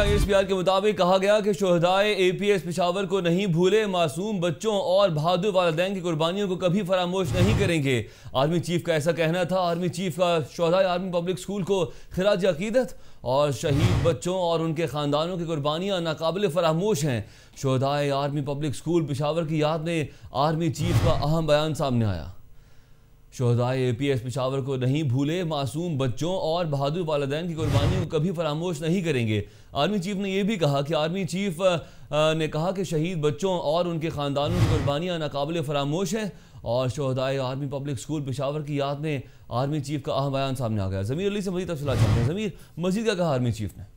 APS کے مطابق کہا گیا کہ شہدائے APS پشاور کو نہیں بھولے، معصوم بچوں اور بہادر والدین کی قربانیوں کو کبھی فراموش نہیں کریں گے۔ آرمی چیف کا ایسا کہنا تھا۔ آرمی چیف کا شہدائے آرمی پبلک سکول کو خراج عقیدت اور شہید بچوں اور ان کے خاندانوں کی قربانیاں ناقابل فراموش ہیں۔ شہدائے آرمی پبلک سکول پشاور کی یاد میں آرمی چیف کا اہم بیان سامنے آیا۔ شہدائے APS پشاور کو نہیں بھولے، معصوم بچوں اور بہادر والدین کی قربانیوں کو کبھی فراموش نہیں کریں گے۔ آرمی چیف نے یہ بھی کہا کہ آرمی چیف نے کہا کہ شہید بچوں اور ان کے خاندانوں کی قربانیاں ناقابل فراموش ہیں، اور شہدائے آرمی پبلک سکول پشاور کی یاد میں آرمی چیف کا اہم بیان سامنے آ گیا۔ ضمیر علی سے مزید تفصیلات جانتے ہیں۔ ضمیر، مزید کیا کہا آرمی چیف نے؟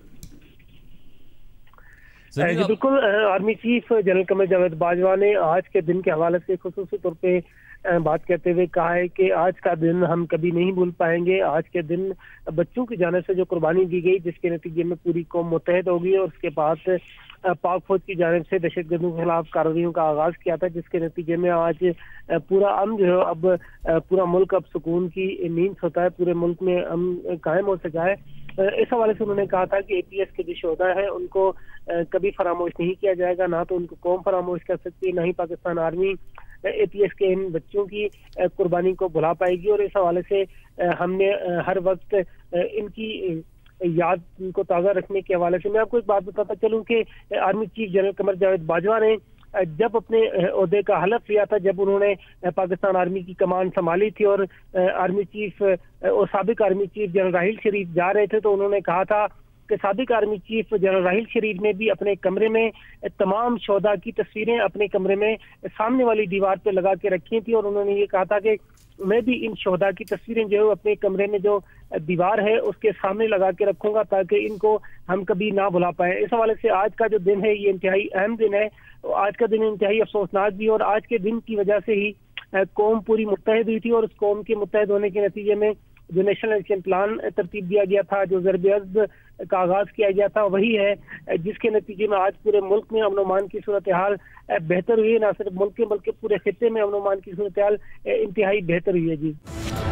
جی بالکل، army chief general Qamar Javed Bajwa نے آج کے دن کے حوالے سے خصوصی طور پہ بات کرتے ہوئے کہا ہے کہ آج کا دن ہم کبھی نہیں بھول پائیں گے۔ آج کے دن بچوں کی جانب سے جو قربانی دی گئی، جس کے نتیجے میں پوری قوم متحد ہوگی، اور اس کے بعد پاک فوج کی جانب سے دہشت گردوں کے خلاف کارروائیوں کا آغاز کیا تھا، جس کے نتیجے میں آج پورا امن جو ہے، اب پورا ملک اب سکون کی نیند سوتا ہے، پورے ملک میں امن قائم ہو سکا ہے۔ اس حوالے سے انہوں نے کہا تھا کہ APS کے جو شہداء ہیں ان کو کبھی فراموش نہیں کیا جائے گا، نہ تو ان کو قوم فراموش کر سکتی ہے، نہ ہی پاکستان آرمی APS کے ان بچوں کی قربانی کو بھلا پائے گی۔ اور اس حوالے سے ہم نے ہر وقت ان کی یاد کو تازہ رکھنے کے حوالے سے میں آپ کو ایک بات بتاتا چلوں کہ army chief general Qamar Javed Bajwa نے جب اپنے عہدے کا حلف لیا تھا، جب انہوں نے پاکستان آرمی کی کمان سنبھالی تھی، اور آرمی چیف اور سابق army chief general Raheel Sharif جا رہے تھے، تو انہوں نے کہا تھا کہ سابق army chief general Raheel Sharif نے بھی اپنے کمرے میں تمام شہداء کی تصویریں اپنے کمرے میں سامنے والی دیوار پہ لگا کے رکھی تھی، اور انہوں نے یہ کہا تھا کہ میں بھی ان شہداء کی تصویریں جو ہے اپنے کمرے میں جو دیوار ہے اس کے سامنے لگا کے رکھوں گا، تاکہ ان کو ہم کبھی نہ بھلا پائیں۔ اس حوالے سے آج کا جو دن ہے یہ انتہائی اہم دن ہے، آج کا دن انتہائی افسوسناک بھی، اور آج کے دن کی وجہ سے ہی قوم پوری متحد ہوئی تھی، اور اس قوم کے متحد ہونے کے نتیجے میں جو نیشنل ایکشن پلان ترتیب دیا گیا تھا، جو ضرب عضب کا آغاز کیا گیا تھا، وہی ہے جس کے نتیجے میں آج پورے ملک میں امن و امان کی صورتحال بہتر ہوئی ہے۔ نہ صرف ملک کے بلکہ پورے خطے میں امن و امان کی صورتحال انتہائی بہتر ہوئی ہے۔ جی